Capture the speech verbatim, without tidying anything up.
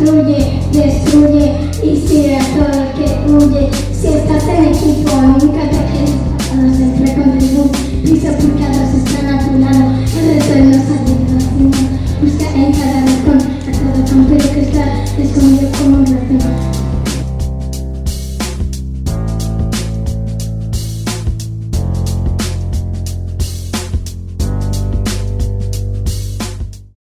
construye, destruye y sigue a todo el que huye. Si estás en equipo, nunca te quedes a los entre con el boom. Piso por cada están a tu lado, el resto de los aliados. Busca en cada rincón a todo campero que está escondido como un ratón.